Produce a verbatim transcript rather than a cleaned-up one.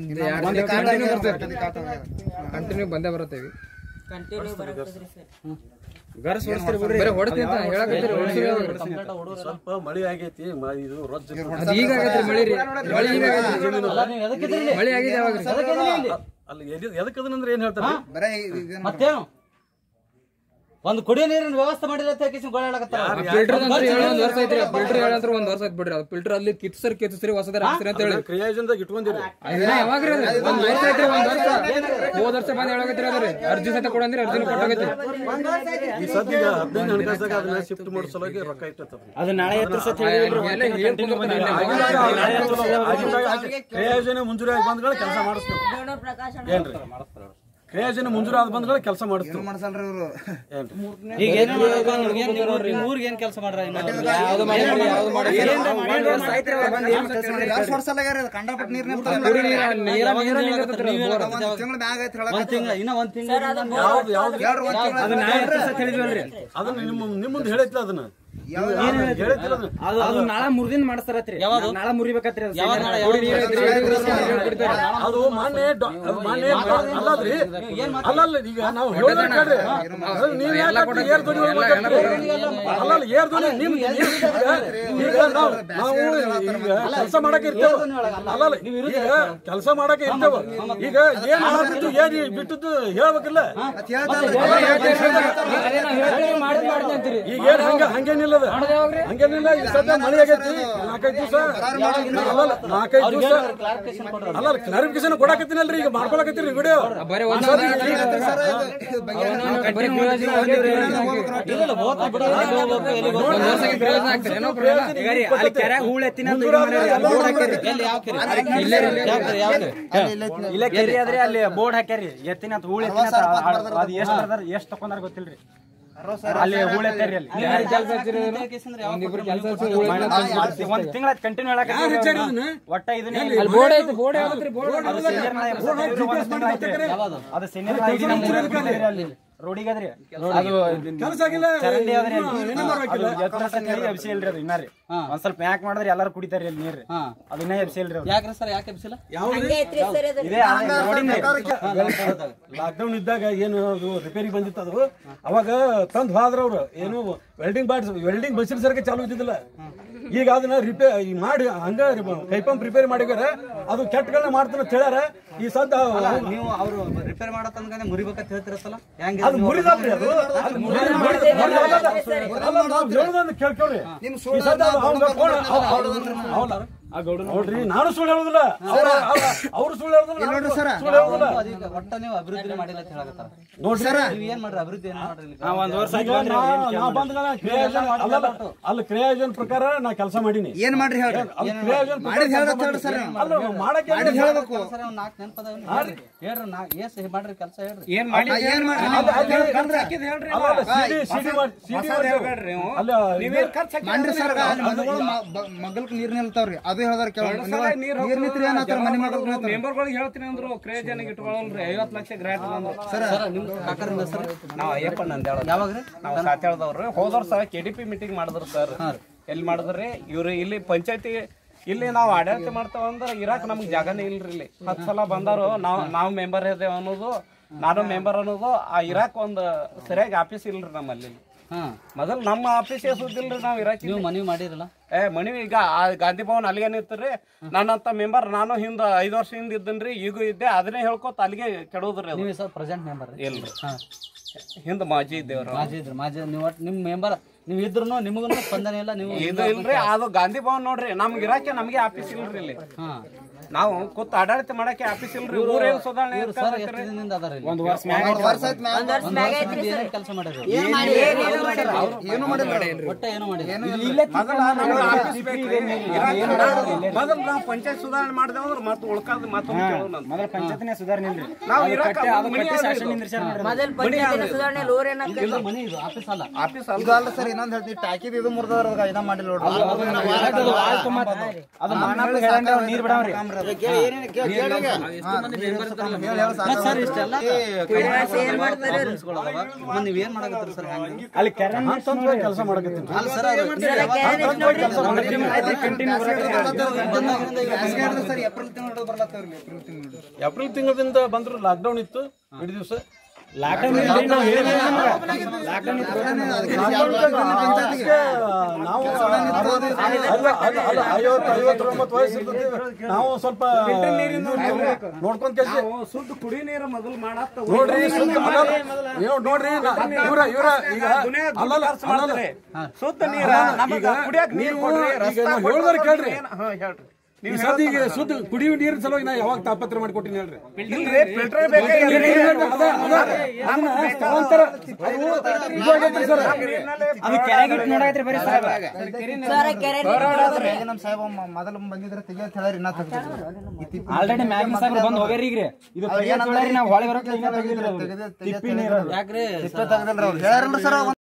Continue ಬಂದೇ ಬರುತ್ತೇವೆ. ಸ್ವಲ್ಪ ಮಳಿ ಆಗೈತಿ, ಇದು ಈಗ ಆಗೈತ್ರಿ ಮಳಿ ರೀ. ಮಳಿ ಈಗ ಮಳಿ ಆಗಿದೆ ಯಾವಾಗ ಅಲ್ಲಿ ಎದಕ್ಕದಂದ್ರೆ ಏನ್ ಹೇಳ್ತಾರೆ ಮತ್ತೇನು ಒಂದು ಕುಡಿಯೋ ನೀರಿನ ವ್ಯವಸ್ಥೆ ಮಾಡಿಲ್ಲ ಫಿಲ್ಟರ್ ಒಂದ್ ವರ್ಷ ಐತ್ರಿ. ಫಿಲ್ಟರ್ ಹೇಳಂತ್ರ ಒಂದ್ ವರ್ಷ ಐತ್ ಬಿಡ್ರಿ. ಫಿಲ್ಟರ್ ಅಲ್ಲಿ ಕಿತ್ಸರಿ ಕಿತ್ಸರಿ ಹೊಸದಾರ ಹಾಕ್ಸ್ರಿ ಅಂತ ಹೇಳಿ ಕ್ರಿಯಾಜನದಾಗ ಇಟ್ಕೊಂಡಿರಿ. ಯಾವಾಗ್ರಿ ಒಂದ್ ವರ್ಷ ಐತ್ರಿ. ಒಂದ್ ವರ್ಷ ಹೋದ ವರ್ಷ ಬಂದ್ ಹೇಳಾಗತ್ರಿ ಅದ್ರಿ ಅರ್ಜಿ ಸಹಿತ ಕೊಡಂದ್ರಿ ಅರ್ಜಿನ ಕೊಟ್ಟಾಗೈತಿ. ಈ ಸದ್ಯ ಹದಿನೈದು ಹಣಕಾಸಾಗ ಅದನ್ನ ಶಿಫ್ಟ್ ಮಾಡೋ ಸಲುವಾಗಿ ರೊಕ್ಕ ಇರ್ತದ. ಅದು ನಾಳೆ ಕ್ರಿಯಾಜನ ಮಂಜೂರಿ ಆಗಿ ಬಂದ್ಗಳ ಕೆಲಸ ಮಾಡಿಸ್ತೇವೆ ಏನ್ರಿ? ಕ್ರಿಯಾಜನ ಮಂಜೂರಿ ಆದ ಬಂದ್ಗಳ ಕೆಲಸ ಮಾಡಿಸ್ತೇವೆ. ಈಗ ಊರಿಗೆ ಏನ್ ಕೆಲಸ ಮಾಡ್ರ ಇನ್ನ ಒಂದ್ ತಿಂಗಳ ಅದನ್ನ ನಿಮ್ಮ ನಿಮ್ಮಂದ್ ಹೇಳೈತಿ ಅದನ್ನ ಅದು ನಾಳೆ ಮುರಿದಿನ ಮಾಡಿಸ್ತಾರತ್ರಿ. ನಾಳೆ ಮುರಿಬೇಕತ್ರಿ ಅದು ಮಾನ್ಯ ಮಾನ್ಯ ಅಲ್ಲದ್ರಿ. ಅಲ್ಲಲ್ಲ ಈಗ ನಾವು ಹೇಳೋದ್ ಕೇಳ್ರಿ. ನೀವ್ ಏರ್ ಧ್ವನಿ ಅಲ್ಲಲ್ಲ ಏರ್ ಧ್ವನಿ ನಿಮ್ ಈಗ ನಾವು ನಾವು ಈಗ ಕೆಲಸ ಮಾಡಕ್ ಇರ್ತೇವ. ಅಲ್ಲಲ್ಲ ಈಗ ಕೆಲಸ ಮಾಡಕ್ ಇರ್ತೇವ. ಈಗ ಏನ್ ಮಾಡ್ಬಿಟ್ಟು ಏನ್ ಬಿಟ್ಟದ್ದು ಹೇಳ್ಬೇಕಿಲ್ಲ. ಈಗ ಏನ್ ಹಂಗ ಹಂಗೇನಿಲ್ಲ ಹಂಗೇನಿಲ್ಲ. ಈ ಸದ್ಯ ಮಳೆ ಆಗೈತಿ. ನಾಲ್ಕೈದು ದಿವಸ ನಾಲ್ಕೈದು ದಿವಸ ಅಲ್ಲ ಕ್ಲಾರಿಫಿಕೇಶನ್ ಕೊಡಾಕತ್ತೀನಲ್ರಿ. ಈಗ ಮಾಡ್ಕೊಳಕತ್ತೀರಿ ವಿಡಿಯೋ. ಅಲ್ಲಿ ಬೋರ್ಡ್ ಹಾಕ್ಯಾರಿ ಎತ್ತಿನ ಹೂಳ ಎತ್ತಿನ ಅದು ಎಷ್ಟು ಎಷ್ಟು ತಕೊಂಡಾರ ಗೊತ್ತಿಲ್ರಿ. ಅಲ್ಲಿ ಹೂಳ ಎತ್ತಾರಿ ಅಲ್ಲಿ ಒಂದ್ ತಿಂಗಳ ಕಂಟಿನ್ಯೂ ಹೇಳಕ್ ಒಟ್ಟ ಇದನ್ನ ಅದು ಸೀನಿಯರ್ ಅಲ್ಲಿ ರೋಡಿಗದ್ರಿ ಚರಂಡಿ ಅದ್ರಿ ಎಬ್ಸಿ ಇಲ್ರಿ. ಅದು ಇನ್ನ ರೀ ಒಂದ್ ಸ್ವಲ್ಪ ಯಾಕೆ ಮಾಡಿದ್ರಿ ಎಲ್ಲಾರು ಕುಡಿತಾರಿ ಅಲ್ಲಿ ನೀರ್ರಿ. ಅದು ಇನ್ನ ಎಬ್ಸಿ ಇಲ್ರಿ. ಯಾಕ್ರಿ ಸರ್ ಯಾಕೆ ಎಬ್ಸಿಲ್ಲ? ಲಾಕ್ಡೌನ್ ಇದ್ದಾಗ ಏನು ಅದು ರಿಪೇರಿ ಬಂದಿತ್ತು. ಅದು ಅವಾಗ ತಂದ್ ಹೋದ್ರ ಅವ್ರು ಏನು ವೆಲ್ಡಿಂಗ್ ಬಾಡ್ ವೆಲ್ಡಿಂಗ್ ಬಸಿರ್ ಸರ್ಗೆ ಚಾಲು ಇದ್ದಿದ್ದಿಲ್ಲ. ಈಗ ಅದನ್ನ ರಿಪೇರಿ ಮಾಡಿ ಹಂಗ ಕೈ ಪಂಪ್ ರಿಪೇರಿ ಮಾಡಿದಾರೆ. ಅದು ಕೆಟ್ಟಗಳನ್ನ ಮಾಡ್ತಾನ ಹೇಳ್ಯಾರ. ಈ ಸದ್ದ ನೀವು ಅವ್ರು ರಿಪೇರ್ ಮಾಡತ್ತಂದ್ರೆ ಮುರಿಬೇಕಂತ ಹೇಳ್ತಿರತ್ತಲ್ಲ ಹೆಂಗ? ಅದು ಮುರಿದಾದ್ರಿ. ಅದು ಕೇಳ್ಕೊಳ್ರಿ. ನೋಡ್ರಿ ನಾನು ಸುಳ್ಳು ಹೇಳುದಿಲ್ಲ, ಅವ್ರು ಸುಳ್ಳು ಹೇಳುದಿಲ್ಲ. ಒಟ್ಟ ನೀವು ಅಭಿವೃದ್ಧಿ ಮಾಡಿಲ್ಲ ಅಂತ ಹೇಳಕತ್ತಾರ ನೋಡ್ರಿ. ನೀವ್ ಏನ್ ಮಾಡ್ರಿ ಅಭಿವೃದ್ಧಿ ಏನ್ ಮಾಡ್ರಿ? ಒಂದ್ ವರ್ಷ ಅಲ್ಲ ಕ್ರಿಯಾಜನ್ ಪ್ರಕಾರ ನಾ ಕೆಲಸ ಮಾಡೀನಿ. ಏನ್ ಮಾಡ್ರಿ ಹೇಳ್ರಿ? ಮಾಡಕ್ಕೆ ಹೇಳ್ಬೇಕು. ನಾಲ್ಕು ನೆನಪದ ಹೇಳ್ರಿ. ನಾ ಎಸ್ ಮಾಡ್ರಿ ಕೆಲಸ ಹೇಳ್ರಿ. ಏನ್ ಮಾಡಿ ಮಗಲ್ಕ್ ನೀರ್ ನಿಲ್ತಾವ್ರಿ. ಅದು ಹೇಳ್ದಾರ ನೀರ್ ನಿಂತ್ರಿ ಏನಾಗ್ತಾರ ಮನಿ ಮೆಂಬರ್ಗಳಿಗೆ ಹೇಳ್ತೀನಿ ಅಂದ್ರು ಕ್ರೇಜನ್ ಇಟ್ಕೊಳ್ಳಲ್ರಿ. ಐವತ್ ಲಕ್ಷ ಗ್ರಾಂಟ್ ಅಂದ್ರು. ನಾವ್ ಅಯ್ಯಪ್ಪ ನಂದ ಯಾವಾಗ್ರಿ ನಾವು ಸಾತ್ಯಾಳದವ್ರು ಹೋದ ವರ್ಷ ಕೆಡಿಪಿ ಮೀಟಿಂಗ್ ಮಾಡಿದ್ರು ಸರ್. ಎಲ್ಲಿ ಮಾಡಿದ್ರಿ ಇವ್ರು ಇಲ್ಲಿ ಪಂಚಾಯತಿ ಇಲ್ಲಿ ನಾವು ಆಡಳಿತ ಮಾಡ್ತಾವ ಅಂದ್ರ ಇರಾಕ್ ನಮ್ಗೆ ಜಾಗನೇ ಇಲ್ರಿ. ಇಲ್ಲಿ ಹತ್ತು ಸಲ ಬಂದಾರು. ನಾವ್ ನಾವ್ ಮೆಂಬರ್ ಇದೇವ್ ಅನ್ನೋದು, ನಾನು ಮೆಂಬರ್ ಅನ್ನೋದು. ಆ ಇರಾಕ್ ಒಂದ್ ಸರಿಯಾಗಿ ಆಫೀಸ್ ಇಲ್ರಿ ನಮ್ಮಲ್ಲಿ. ಮೊದಲು ನಮ್ಮ ಆಫೀಸ್ ಸುದ್ದಿಲ್ರಿ. ನಾವ್ ಇರಾಕ್ ನೀವು ಮನವಿ ಮಾಡಿರಲ್ಲ? ಏ ಮನವಿ ಈಗ ಗಾಂಧಿ ಭವನ್ ಅಲ್ಲಿಗೆ ನಿಂತ್ರಿ. ನನ್ನಂತ ಮೆಂಬರ್ ನಾನು ಹಿಂದ ಐದ್ ವರ್ಷ ಹಿಂದ ಇದ್ದನ್ರಿ. ಈಗೂ ಇದ್ದೆ. ಅದನ್ನೇ ಹೇಳ್ಕೊತ ಅಲ್ಲಿಗೆ ಕೆಡೋದ್ರಿ. ನೀವು ಸರ್ ಪ್ರೆಸೆಂಟ್ ಮೆಂಬರ್ ಇಲ್ರಿ. ಹಿಂದ ಮಾಜಿ ಇದ್ದೇವ್ರ. ಮಾಜಿ ಇದ್ರಿ. ಮಾಜಿ ನೀವು ನಿಮ್ ಮೆಂಬರ್ ನೀವ್ ಇದ್ರು ನಿಮಗೂ ಸ್ಪಂದನೆ ಇಲ್ಲ. ನೀವು ಇದು ಇಲ್ರಿ. ಅದು ಗಾಂಧಿ ಭವನ್ ನೋಡ್ರಿ. ನಮ್ಗೆ ಇರಾಕೆ ನಮ್ಗೆ ಆಫೀಸ್ ಇಲ್ರಿ ಇಲ್ಲಿ. ನಾವು ಕೂತ್ ಆಡಳಿತ ಮಾಡಕ್ಕೆ ಆಫೀಸ್ ಇಲ್ರಿ. ಊರೇನು ಸುಧಾರಣೆ ಒಂದು ವರ್ಷ ಕೆಲಸ ಮಾಡಿದ್ರು. ಏನು ಮಾಡಿಲ್ಲ. ಒಟ್ಟ ಏನು ಮಾಡಿಲ್ಲ. ಮೊದಲು ನಾವು ಪಂಚಾಯತ್ ಸುಧಾರಣೆ ಮಾಡಿದೇವ್ ಅಂದ್ರೆ ಮತ್ತೆ ಉಳ್ಕಾದ ಮತ್ತೆ ಮೊದಲ ಪಂಚಾಯತ್ನೇ ಸುಧಾರಣೆ ಇಲ್ರಿ. ನಾವು ಆಫೀಸ್ ಅಲ್ಲ. ಆಫೀಸ್ ಅಲ್ಲ ಸರ್. ಇನ್ನೊಂದ್ ಹೇಳ್ತೀವಿ ಟಾಕಿದ್ ಇದು ಮುರ್ದವ್ರ ಇದ ಮಾಡಿಲ್ಲ ನೋಡ್ರಿ. ಅದು ನೀರ್ ಬಿಡವ್ರಿ. ನೀವೇನ್ ಮಾಡಕತ್ತೀರಿ ಸರ್? ಅಲ್ಲಿ ಕೆಲಸ ಮಾಡಕತ್ತೀನಿ ಏಪ್ರಿಲ್ ತಿಂಗಳಿಂದ ಬಂದ್ರು ಲಾಕ್ಡೌನ್ ಇತ್ತು ಇಡೀ ದಿವಸ ಲಾಕ್ಡೌನ್ ನಾವು ಐವತ್ತು ಐವತ್ತೊಂಬತ್ತು ವಯಸ್ಸು ಇರ್ತದೆ. ನಾವು ಸ್ವಲ್ಪ ನೋಡ್ಕೊಂಡ್ ಕೆಲಸ ಶುದ್ಧ ಕುಡಿ ನೀರು ಮೊದಲು ಮಾಡತ್ತ ನೋಡ್ರಿ ನೋಡ್ರಿ ಇವ್ರ ಇವ್ರ ಈಗ ಅಲ್ಲಲ್ಲ ಶುದ್ಧ ನೀರ ಕುಡಿಯಕ್ ನೀರು ಹೇಳಿದ್ರೆ ಕೇಳ್ರಿ. ಹೇಳ್ರಿ ನೀವು ಸದ್ಯ ಈಗ ಶುದ್ಧ ಕುಡಿಯುವ ನೀರಿನ ಸಲುವಾಗಿ ನಾ ಯಾವಾಗ ತಾಪತ್ರ ಮಾಡ್ಕೊಟ್ಟಿನಿ ಹೇಳ್ರಿ. ಫಿಲ್ಟರ್ ಬೇಕಾ ಅದು ಕೆರೆಗಿಟ್ಟು ನೋಡಾಯ್ತ್ರಿ ಬರೀ ಸಾಹೇಬ. ನಮ್ ಸಾಹೇಬ ಮೊದಲು ಬಂದಿದ್ರೆ ತೆಗಿಯತ್ ಹೇಳಿ ಇನ್ನ ತೆಗ್ದಿದ್ರು. ಆಲ್ರೆಡಿ ಮ್ಯಾಗಿನ ಸಾಹೇಬ್ರು ಬಂದ್ ಹೋಗ್ಯಾರಿ ಈಗ್ರಿ. ಇದು ತೆಗಿಯತ್ ಹೇಳಾರಿ, ನಾವ್ ಹೊಳೆ ಬರೋಕೆ ಇನ್ನ ತೆಗ್ದಿಲ್ರಿ ಅವ್ರು. ತಿಪ್ಪಿ ನೀರು ಯಾಕ್ರಿ ತೆಗ್ದಿಲ್ರಿ ಅವ್ರು ಹೇಳ್ಯಾರಲ್ರಿ ಸರ್.